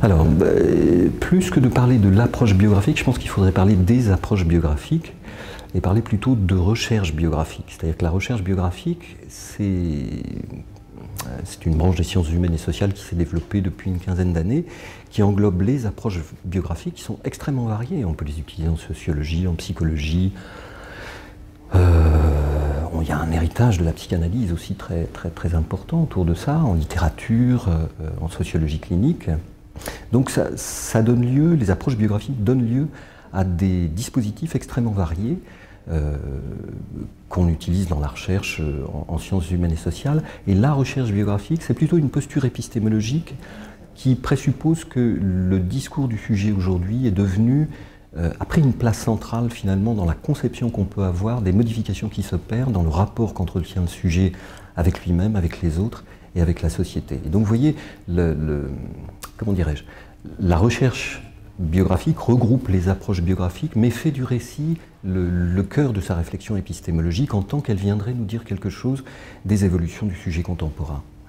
Alors, plus que de parler de l'approche biographique, je pense qu'il faudrait parler des approches biographiques et parler plutôt de recherche biographique. C'est-à-dire que la recherche biographique, c'est une branche des sciences humaines et sociales qui s'est développée depuis une quinzaine d'années, qui englobe les approches biographiques qui sont extrêmement variées. On peut les utiliser en sociologie, en psychologie. Il y a un héritage de la psychanalyse aussi très important autour de ça, en littérature, en sociologie clinique. Donc ça donne lieu, les approches biographiques donnent lieu à des dispositifs extrêmement variés qu'on utilise dans la recherche en sciences humaines et sociales. Et la recherche biographique, c'est plutôt une posture épistémologique qui présuppose que le discours du sujet aujourd'hui est devenu, a pris une place centrale finalement dans la conception qu'on peut avoir des modifications qui s'opèrent dans le rapport qu'entretient le sujet avec lui-même, avec les autres et avec la société. Et donc vous voyez, comment dirais-je, la recherche biographique regroupe les approches biographiques, mais fait du récit le cœur de sa réflexion épistémologique en tant qu'elle viendrait nous dire quelque chose des évolutions du sujet contemporain. Hein ?